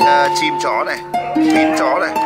chim chó này, tím chó này.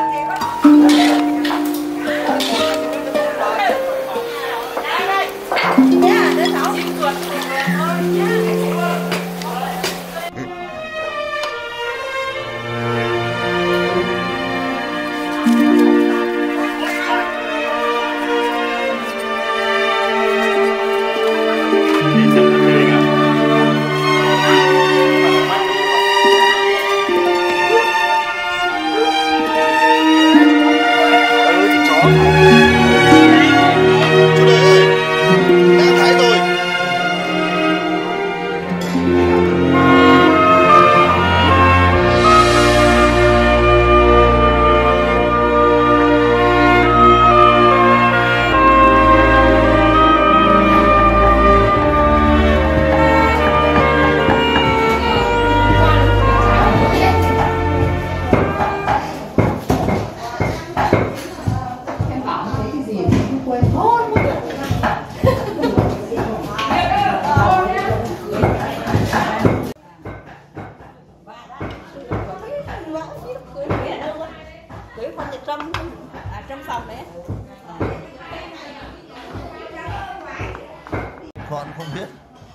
Con không biết.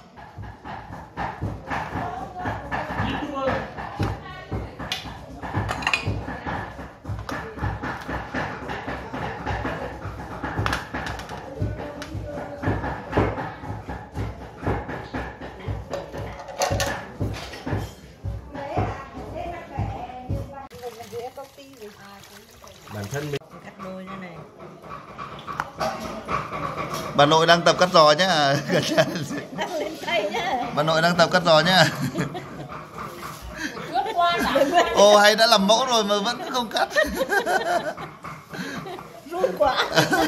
Bản thân mình cắt đôi như này. Bà nội đang tập cắt giò nhá. Bà nội đang tập cắt giò nhá. Ồ, hay đã làm mẫu rồi mà vẫn không cắt. Run quá.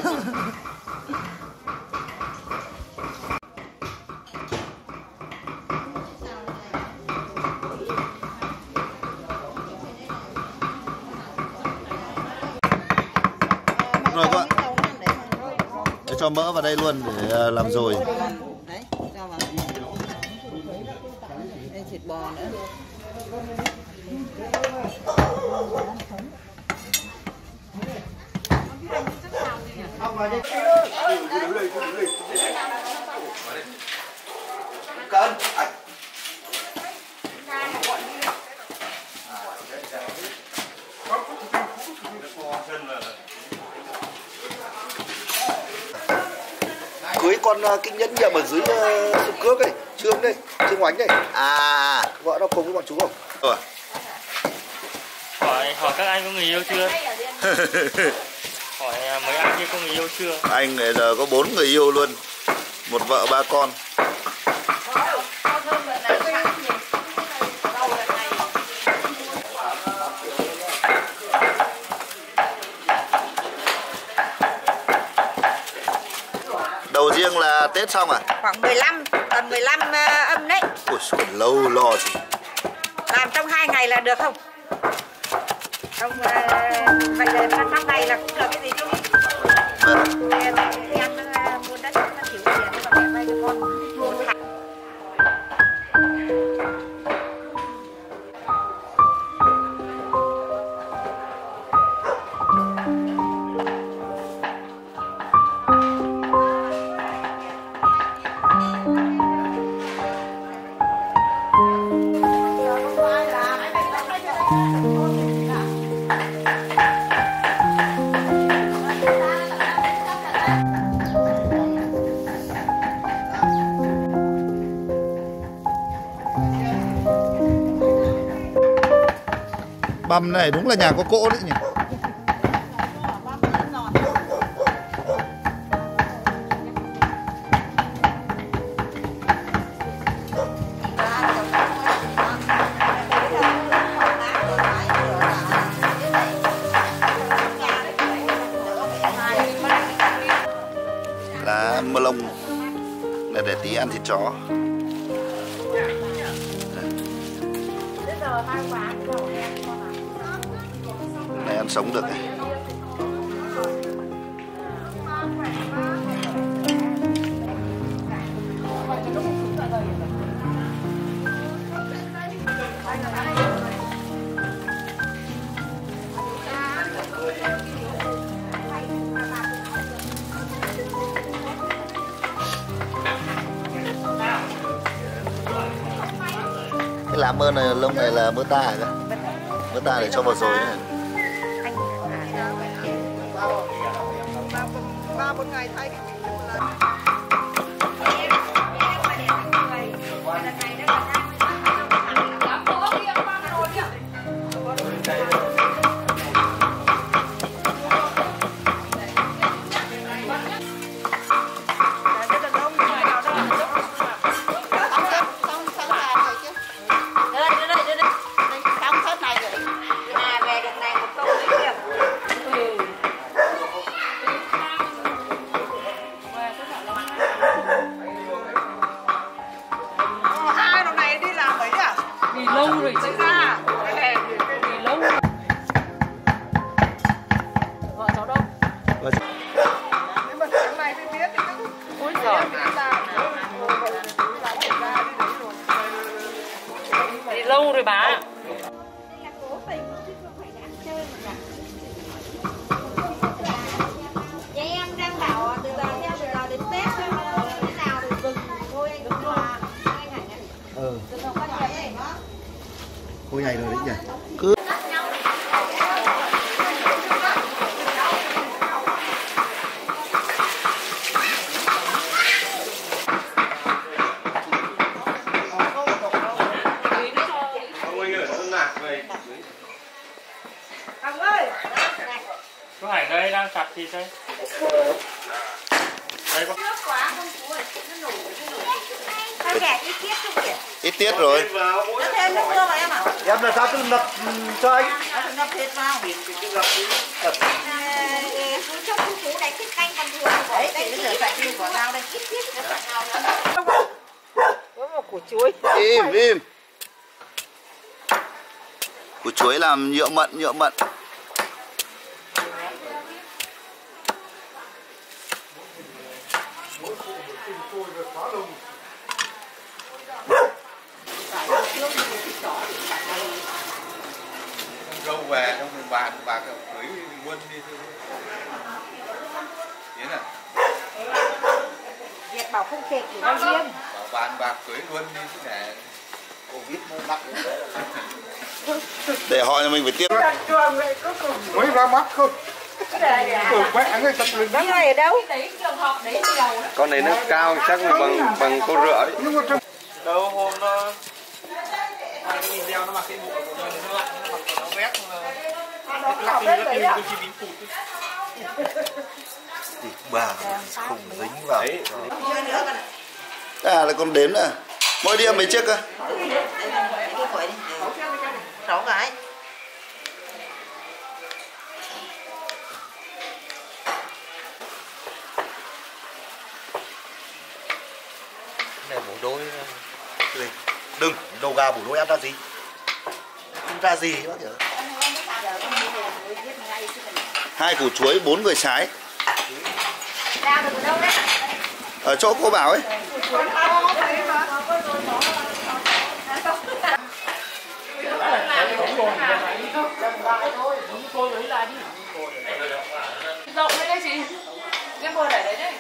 Rồi các bạn. Để cho mỡ vào đây luôn để làm rồi. Đấy, cho vào. Đây thịt bò nữa. Cân. Cưới con kinh nhân nhiệm ở dưới sụp cước đây, Trương đây, Trương Oánh đây. À, vợ nó cùng với bọn chú không? Rồi. Hỏi các anh có người yêu chưa? Hỏi mấy anh kia có người yêu chưa? Anh này giờ có 4 người yêu luôn, 1 vợ 3 con. Đầu riêng là Tết xong à? Khoảng 15, tầm 15 âm đấy. Ôi, còn lâu lo gì. Làm trong 2 ngày là được không? Không, vậy là năm ngày là cũng được cái gì chứ? Em muốn đất nó chịu tiền và mẹ vay cho con mua thẳng. Băm này đúng là nhà có cỗ đấy nhỉ. Lá mơ lông là để tí ăn thịt chó. Này ăn sống được này. lá mơ này, lông này là mơ ta hả? Mơ ta để cho vào rồi này. Ba bốn ngày thay lâu rồi chứ ra vì lâu vợ cháu đâu nếu mà sáng nay mới biết thì ôi giời thì lâu rồi bà. Vậy em đang bảo từ giờ theo từ giờ đến Tết thế nào thì dừng thôi anh đúng là anh Hải nhỉ? Dừng không có chuyện này nữa. Cô nhảy rồi đấy nhỉ? Cứ Ông ơi! Chú Hải đây đang chặt thịt đây. Đây có. Nước quá không chú ơi, nó nổ. Sao ghẻ ít tiết không kìa? ít tiết rồi. Nó thêm nước tương vào em à? Em là sao cứ nập cho anh? Nó phải nập thịt vào. Chú cho chú đấy thích canh còn thừa. Đấy, chị rửa sạch đi bỏ rau đây. Ít tiết rửa sạch rau. Có một củ chuối. Im. Củ chuối làm nhựa mận. Rau về trong bàn bạc cưới quân đi thôi. Thế nào? Việt bảo không kẹt thì nó riêng. Bảo bàn bạc cưới luôn đi chứ để Covid nó nặng để họ nhà mình phải tiếp. mới ra mắt không? Mẹ người tập luyện đó ở đâu? Con này nó cao chắc là bằng con rửa đấy. Đâu hôm nó mình gieo nó mặc cái bộ của nó lạnh, nó mặc nó vét lắc đi tôi chỉ biến phụt. Bà không dính vào. Là con đếm nè. Mỗi đi mấy chiếc cơ? 6 cái. Này bổ đôi. Đừng, đầu gà bổ đôi ăn ra gì? Không ra gì bác nhỉ? 2 củ chuối, 4 người sái. Ra được ở đâu đấy? Ở chỗ cô bảo ấy. Rộng đấy chị. Cái bồ để đấy đấy.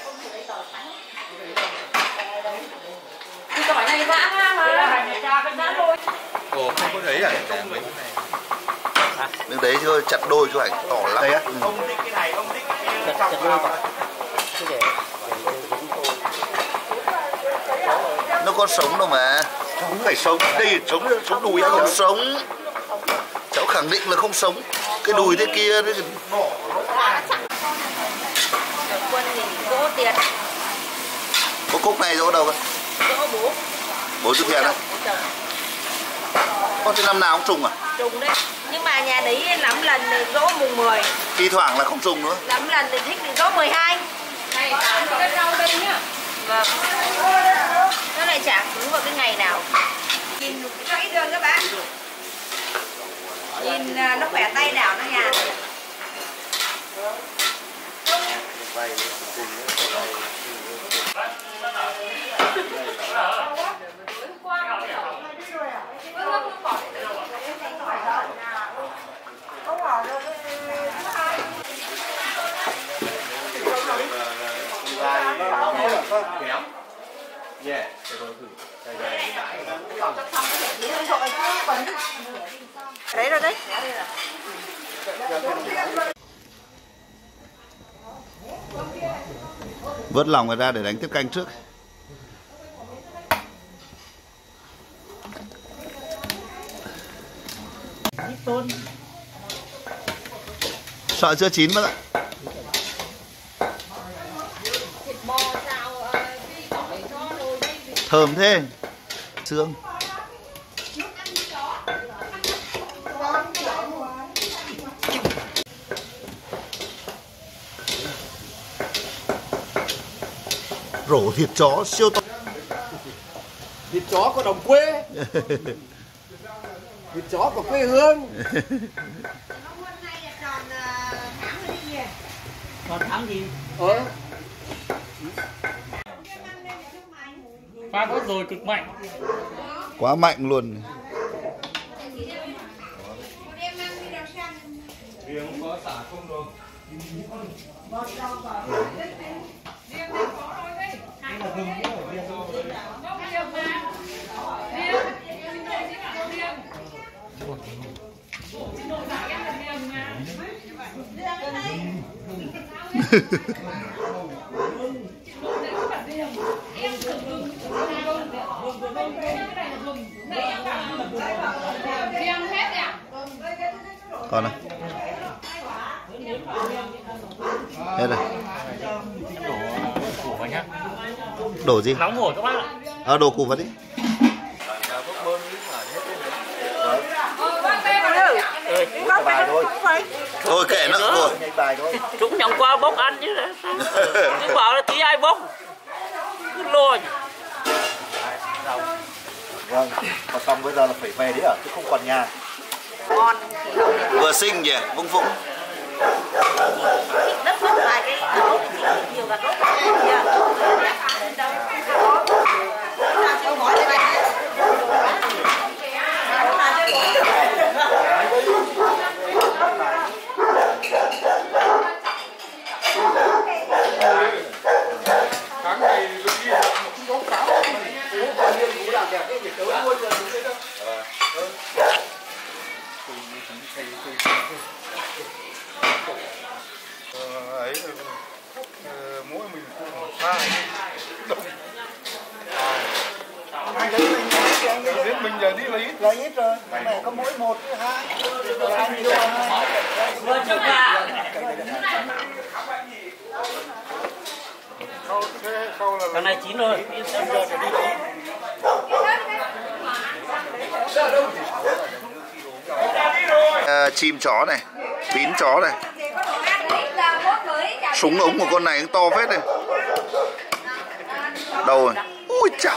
Cái tỏi này dã ra mà. Dã đôi. Ồ, không có thấy à? Mấy cái này. Đứng đấy thôi, chặt đôi cho ảnh tỏ lắm. Đây á. Ông thích cái này, ông thích cái chặt vào. Nó có sống đâu mà. Không phải sống, đây sống đùi không sống. Cháu khẳng định là không sống. Cái đùi thế kia đấy. Quân thì gỗ tiền. Có cúc này chỗ đâu cơ? Gỗ bố. Bố thực hiện á? Con thế năm nào cũng trùng à? Trùng đấy. Nhưng mà nhà đấy lắm lần gỗ mùng 10. Thi thoảng là không trùng nữa. Lắm lần thì thích thì gỗ 12. Này, cái rau đây nhá. Vâng. Nó lại chả cứng vào cái ngày nào. Nhìn cho ít đường các bạn. Nhìn nó khỏe tay nào nó nhàn. Kéo. Yeah, để con thử. Đấy rồi đấy. Vớt lòng người ra để đánh tiếp canh trước. Sợ chưa chín bác ạ. Thơm thế. Xương. Rổ thịt chó siêu to. Thịt chó của đồng quê. Thịt chó của quê hương. Còn tháng gì? Pha có rồi cực mạnh. Quá mạnh luôn. Còn này. Hết rồi. Củ vào nhá. Đổ gì? Nóng hổi các bác ạ. Đổ củ vào đi. Thôi kệ nữa thôi. Chúng nhận qua bốc ăn chứ. Chứ bảo là tí ai bốc. Cứ lôi. Vâng, và xong bây giờ là phải về đấy à, chứ không còn nhà. Ngon. Vừa xinh nhỉ, vung vung. Đất mất vài cái ấu thì chỉ nhiều gà rốt kìa. Tháng này tôi đi một chút bóng cáo. Bao nhiêu củ làm đẹp cái việc tới luôn rồi đúng thế đâu. Ấy mỗi mình cũng pha ai lấy mình biết mình giờ đi lấy ít rồi mẹ có mỗi một hai Vừa chục à. Cái này chín rồi. Chim chó này, tín chó này. Súng ống của con này to phết này. Đâu rồi? Ui chào.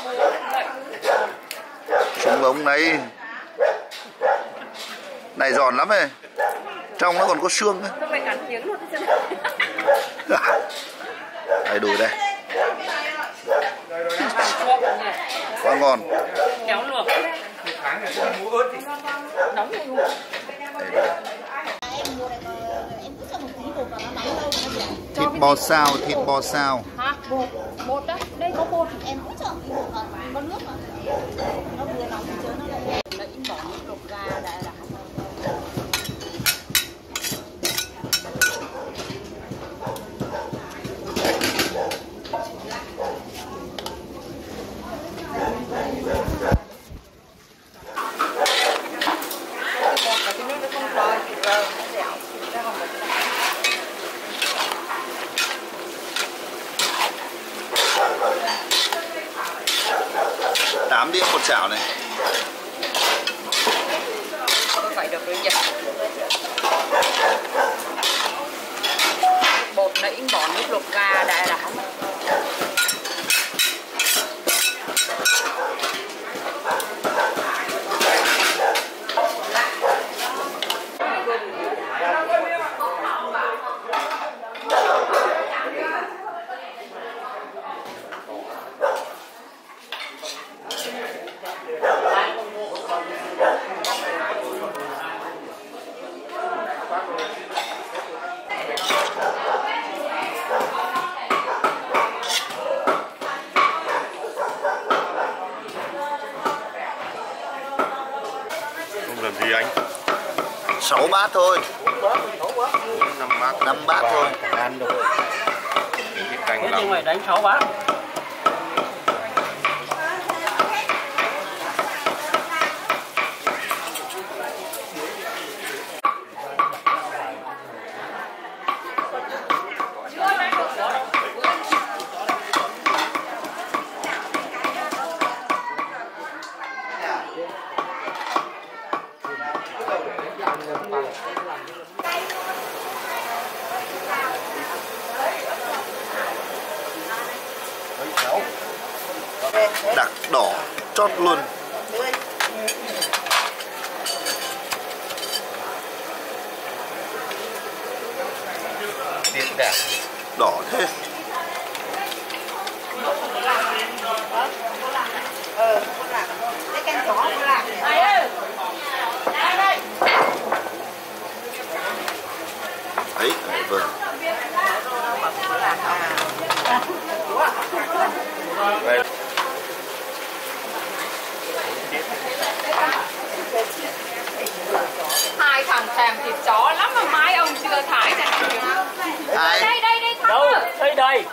Súng ống này. Này giòn lắm này. Trong nó còn có xương nữa. Đây đùi đây. Quá ngon. Kéo luộc. Nóng luôn. Thịt bò xào, thịt bò xào. Hả? Bột đó, đây có bột em hỗ trợ có nước mà. Nó vừa nóng chứ nó lại in bỏ những luộc gà đã là. Tám đĩa một chảo này. Phải được rồi nhỉ. Bột nãy bỏ nước luộc gà đã là Làm gì anh? 6 bát thôi. 5 bát. 5 bát thôi. Ăn được. Cái canh Thế lắm. thì mày đánh 6 bát. Đặc đỏ chót luôn. Thịt đẹp. Đỏ thế. Cái canh chó cô lạc. Đấy, vâng. Đây. Hai thằng thèm thịt chó lắm mà mai ông chưa thái ra được. Ai? Đây Thắm Đâu? ơi. Đây.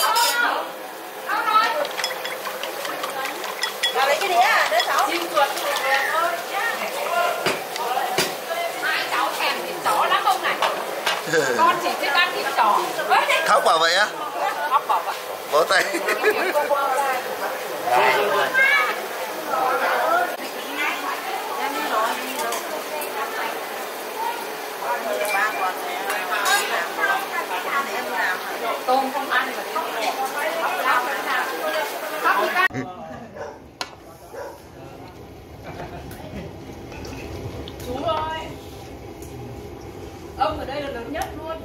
Vào lấy cái đĩa à, đứa cháu. Chim chuột thôi. Hai cháu thèm thịt chó lắm ông này. Con chỉ thích ăn thịt chó. Thóc bảo vậy á? Khóc bảo vậy. Bó tay. Tôm không ăn mà khóc đẹp. Khóc thì ăn. Chú ơi. Ông ở đây là lớn nhất luôn.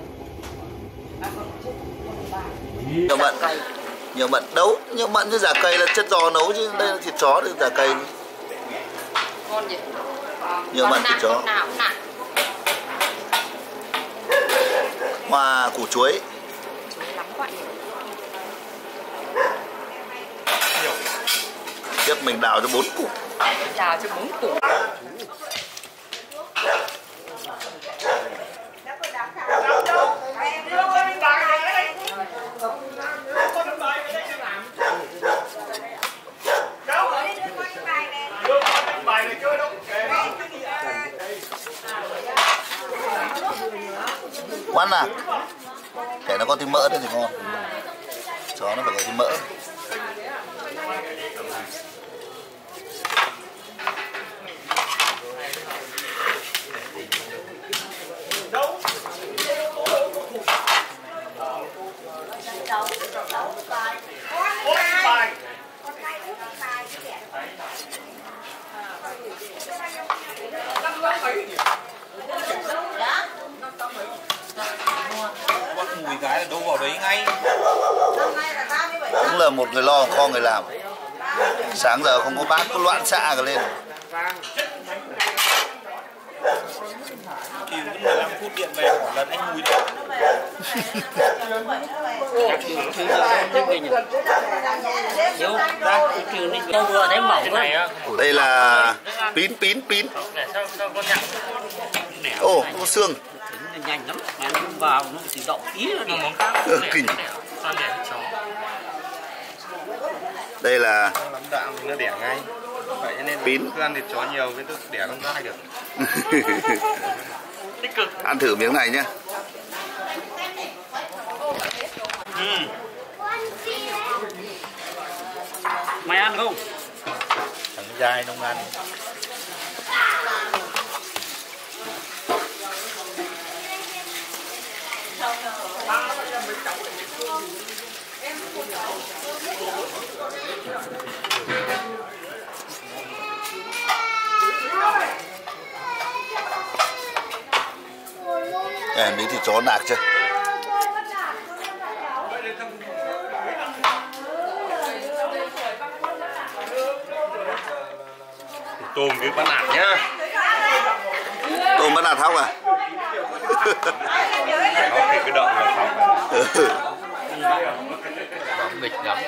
Nhiều mận đấu, nhiều mận như giả cầy là chân giò nấu chứ đây là thịt chó thì giả cầy. Ngon gì? Nhiều mận thịt chó. Nào cũng nặng. Hoa củ chuối. Lắm quá. Tiếp mình đào cho 4 củ. Đào cho 4 củ. Ngoan à. Kể nó có thêm mỡ nữa thì ngon. Chó nó phải có thêm mỡ. Bắt mùi cái là đâu vào đấy ngay. Cũng là một người lo kho người làm. Sáng giờ không có bát có loạn xạ cả lên. Thì 15 phút điện về hỏi lần anh mùi đấy. Đâu vừa thấy mỏng này. Đây là pín. Ồ, có xương. Nhanh lắm, mà nó vào nó tự động tí nó đi. Kinh. Sao để chó. Đây là Lắm đạm thì nó đẻ ngay. Vậy cho nên pín. cứ ăn thịt chó nhiều cái tức đẻ không dai được. Tích cực. Ăn thử miếng này nhá. Mày ăn không? Thằng dai nông ăn. Em đấy thì chó nạc chưa? Tôm với bát nạc nhá. Tôm bát nạc thóc à? Thóc thì cứ động là thóc. Bóng bịch lắm.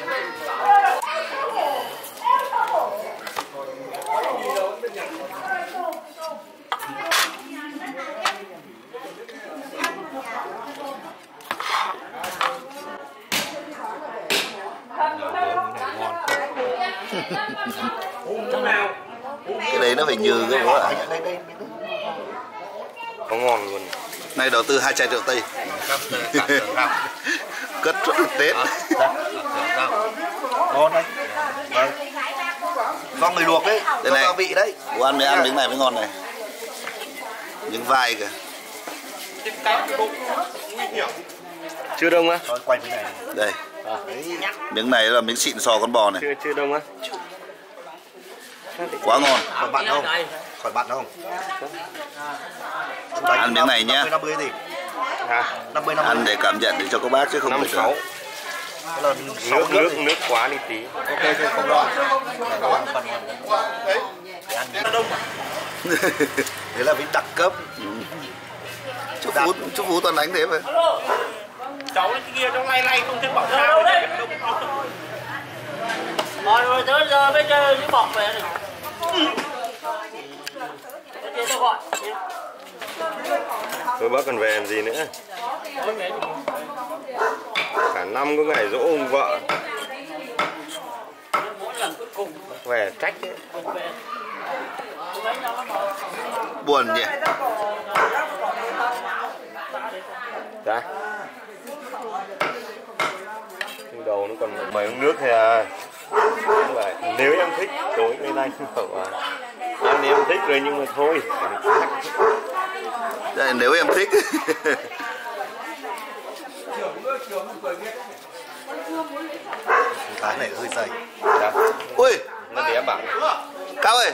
phải nhừ cái bố ạ. Có ngon luôn. Này đầu tư 2 chai rượu Tây. Cất rất là Tết. Ngon đấy. Vâng. Do người luộc đấy, do gia vị đấy. Bố ăn miếng này mới ngon này. Miếng vai kìa. Chưa đông á? Quay miếng này. Đây. Miếng này là miếng xịn sò con bò này. Chưa đông á? Quá ngon. Khỏi bạn không? Khỏi bạn không? Ăn miếng này nhá. 50 gì? Hả? 50 ăn để cảm nhận để cho các bác chứ không 56. Nước quá đi tí. Ok chứ không lo. Đấy là vị đặc cấp. Chú Phú toàn đánh thế mà. Cháu cái kia cháu lay không thấy bảo sao đấy. Rồi tới giờ bây giờ những bọc về này. Tôi gọi. Thôi bác còn về làm gì nữa? Cả năm có ngày dỗ ông vợ. Về trách đấy. Buồn nhỉ? Dạ. Đầu nó còn mấy uống nước thôi à. Nếu em thích tối nay anh bảo em thích rồi nhưng mà thôi. Đây, nếu em thích. Cái này hơi dày. Dạ. Ui, Nó để bảo. Cao ơi.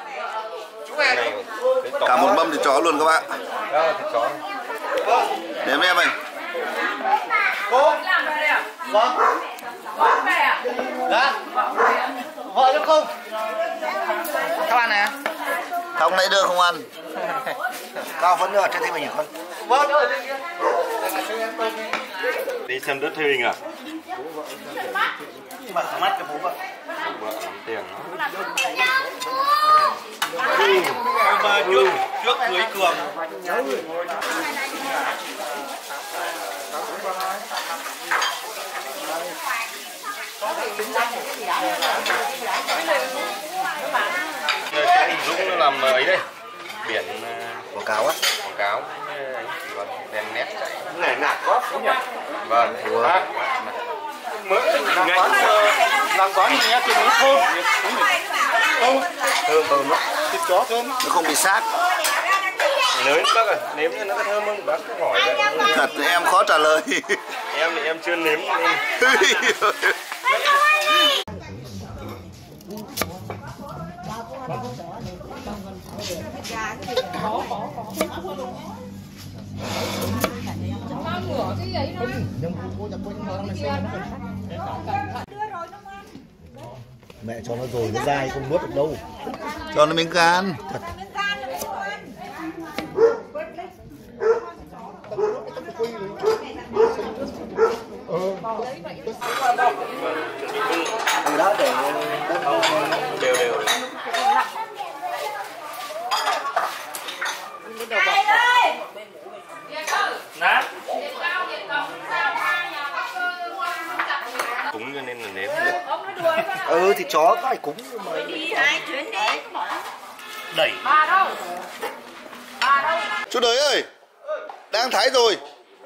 Cả một mâm thịt chó luôn các bạn. Đó, thịt chó. Nếm em ơi. Cô. Vâng. Dạ. Vợ được không? Các bạn nè. Không nãy đưa không ăn. Cao vẫn nữa, cho thêm mình con. Vâng. Đi xem đất thuê à? Bạn thằng mắt cho bố vợ. Vợ lắm tiền đó. Mà trước cưới Cường. Cái hình Dũng nó làm ấy đây. Biển Quảng cáo á. quảng cáo. Vâng, đèn nét chạy. Này nạt quá đúng nhỉ? Vâng. Mới làm quán thì nhá, cái miếng thơm. Thơm nó. Thịt chó thơm. Nó không bị xác. Nếm bác ơi, nếm cho nó có thơm không? Bác cứ hỏi đấy. Thật em khó trả lời. Em thì em chưa nếm nên. Mẹ cho nó rồi nó dai không nuốt được đâu. Cho nó miếng gan. Thật. Đó để Đều đều. Nè. Cúng cho nên là nếm được. Thì chó phải cúng mà. Đẩy. Chú Đới ơi. Đang thái rồi.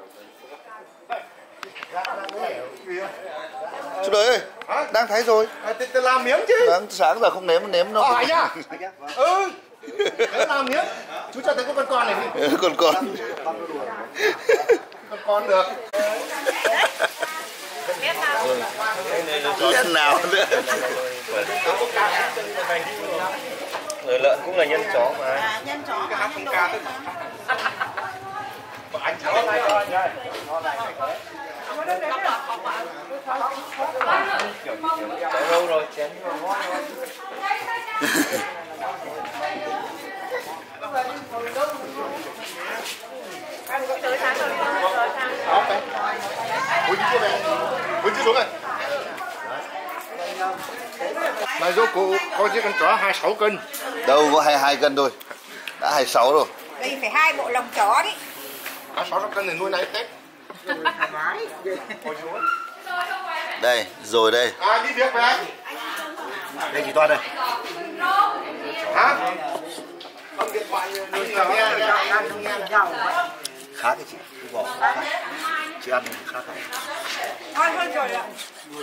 Chú Đới ơi. Đang thái rồi. Tôi làm miếng chứ. Đang sáng giờ không nếm nó. Hỏi nhá. Làm miếng. Chú cho tôi có con này đi. Con. Con được. Biết nào nữa. Người lợn cũng là nhân chó mà. Nhân chó Cái hát không ca tức. Anh cháu này rồi. Cháu lâu rồi, chén ngon rồi. Ui chứ xuống này. Này dô cụ có chiếc con chó 26 cân. Đâu có 22 cân thôi. Đã 26 rồi. Đây phải 2 bộ lồng chó đấy. 26 cân thì nuôi này Tết. Đây, rồi đây. Đi việc về anh. Đây chị Toan đây. Hả? Khác cái chị, vỏ khác. Chị ăn khác không? Ngon hơn rồi ạ.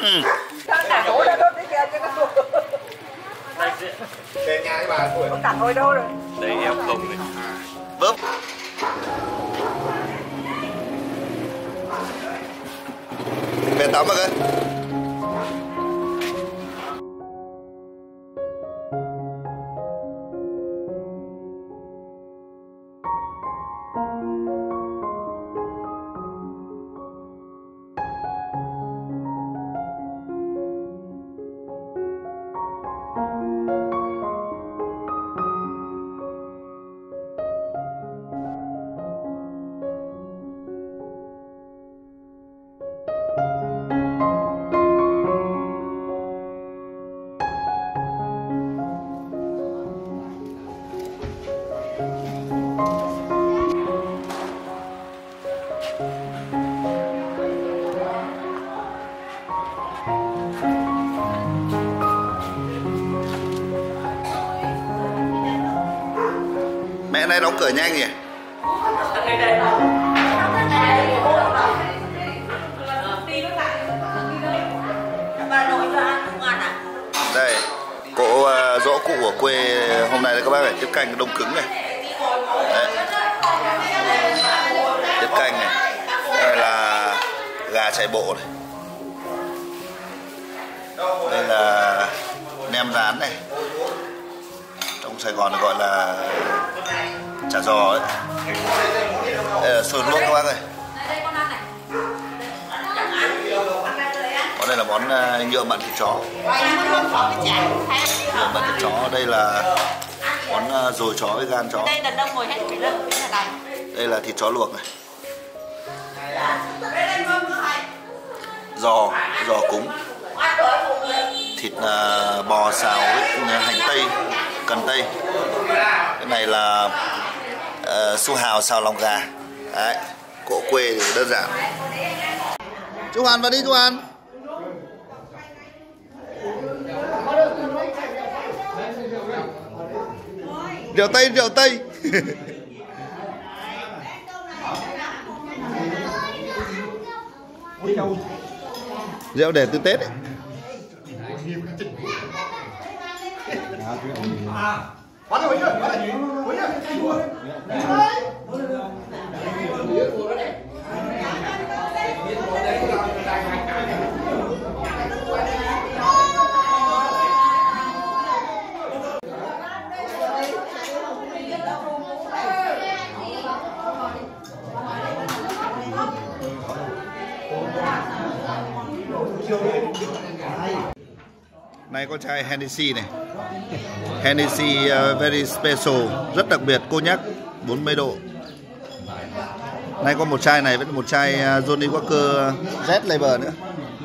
Về nhà với bà tuổi. Có cả ngồi đâu rồi. Đây em không này. Bớp. Về tắm rồi cơ. Mẹ này đóng cửa nhanh nhỉ? Đây, cỗ giỗ cụ ở quê hôm nay các bác phải tiếp canh đông cứng này. Đấy. Tiếp canh này. Đây là gà chạy bộ này. Đây là nem rán này. Trong Sài Gòn gọi là chả giò ấy. Đây là sườn luộc các bác ơi. Còn đây là món nhựa mặn thịt chó. Nhựa mặn thịt chó. Đây là món dồi chó với gan chó. Đây là thịt chó luộc này. Giò cúng. Thịt bò xào với hành tây, cần tây. Cái này là su hào xào lòng gà. Đấy, cỗ quê thì đơn giản. Chú Hoàn vào đi chú Hoàn. Rượu Tây, rượu Tây. Rượu để từ Tết ấy. Này có chai Hennessy này. Hennessy very special, rất đặc biệt, cognac 40 độ. Này có một chai này với một chai Johnny Walker Red Label nữa.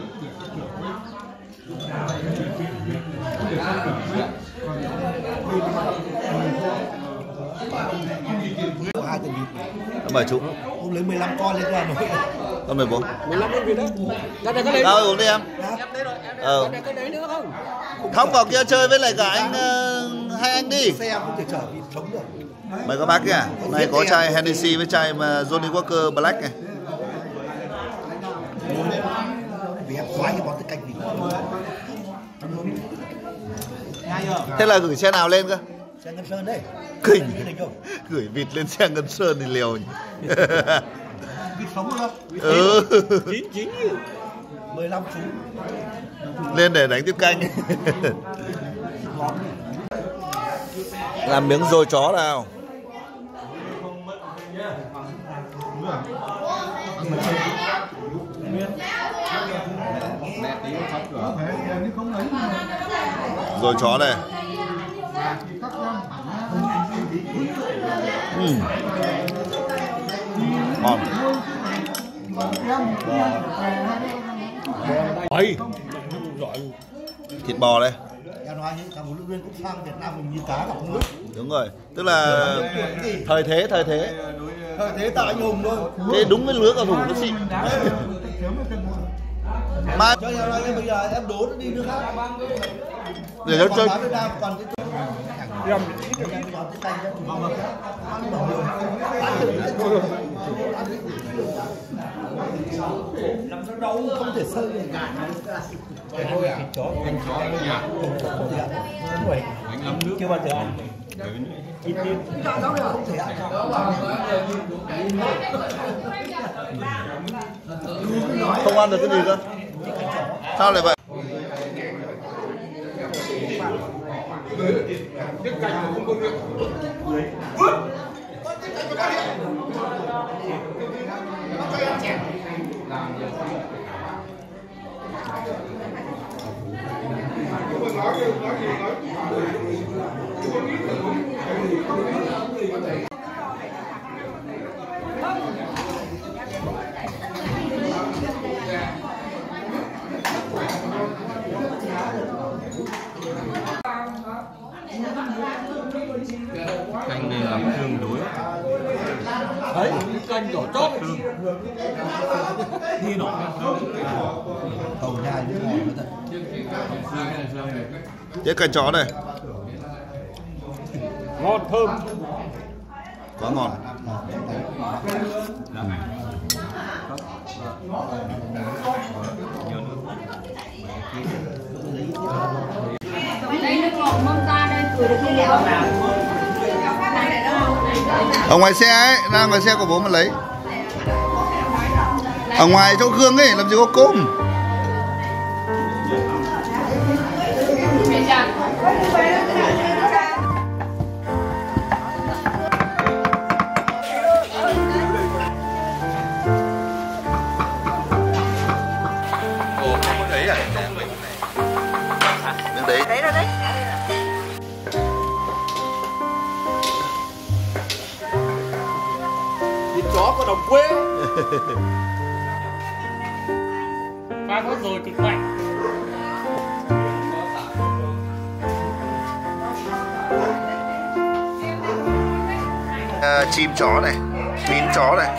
Mời chú. Ông lấy 15 con lên ra rồi. Con 14. 15 con Việt đấy. Ra đây có lấy. Đâu uống đi em. Em đây rồi, em đây. Ra đây có lấy nữa không? Không vào kia chơi với lại cả anh hai anh đi. Xe không thể chở vịt sống được. Mời các bác kìa. Này có chai Hennessy với chai Johnny Walker Black này. Vì em khoái cái món thức canh vịt. Thế là gửi xe nào lên cơ? Xe Ngân Sơn đấy. Kinh. Gửi vịt lên xe Ngân Sơn thì liều nhỉ. Vịt sống không? Ừ. 9 15 chú. Lên để đánh tiếp canh. Làm miếng dồi chó nào. Dồi chó này. Ngon. Thịt bò đây. Em nói như cả một luyện viên cũng sang Việt Nam mình như cá gặp nước. Đúng rồi, tức là thời thế. Thời thế tạo anh hùng thôi. Thế đúng cái lứa cầu thủ nó xịn. Mà cho em nói bây giờ em đố nó đi nước khác. để nó chơi. Còn cái Không thể sơi được cả. Thịt chó nhà. Bánh ấm nước chưa bao giờ ăn. Ít ít. Không ăn được cái gì cơ? Sao lại vậy? Canh này làm tương đối. Đấy, canh đỏ chót. Đi nọ. Hầu nhai với ngồi nữa thật. Cái canh chó này Ngon thơm. quá ngon. Đây nước ngọt mâm ta đây, cười được cái lẹo nào. Ở ngoài xe ấy, ra ngoài xe của bố mà lấy. Ở ngoài chỗ Khương ấy làm gì có cơm. Ồ, không có đấy à? Miếng đấy. Đấy rồi đấy. Thịt chó của đồng quê. Ba hết rồi cực mạnh. Chim chó này, mín chó này.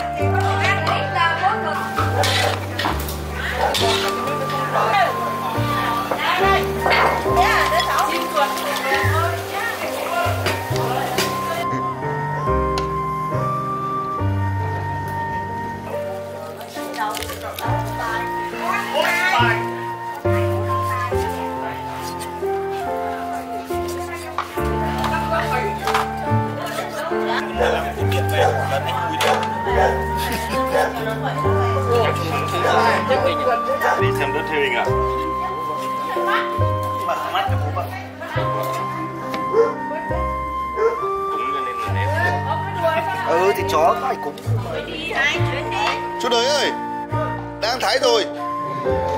Đi xem đất hình à? Cúng cho nên là nếp. Ừ thì chó phải cúng. Chú Đới ơi, đang thái rồi.